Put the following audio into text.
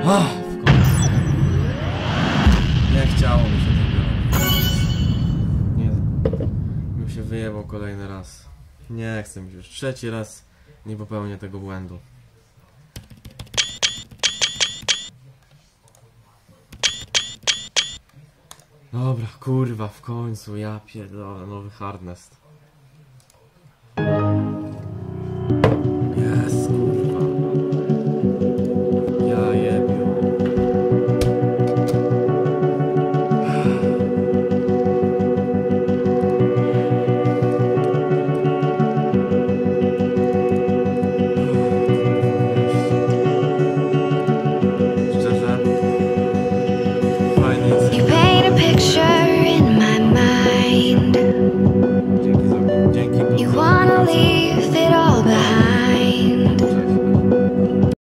W końcu. Nie chciało mi się tego. Nie. Bym się wyjebał kolejny raz. Nie chcę mi już. Trzeci raz nie popełnię tego błędu. Dobra, kurwa, w końcu, ja pierdolę, nowy hardnest.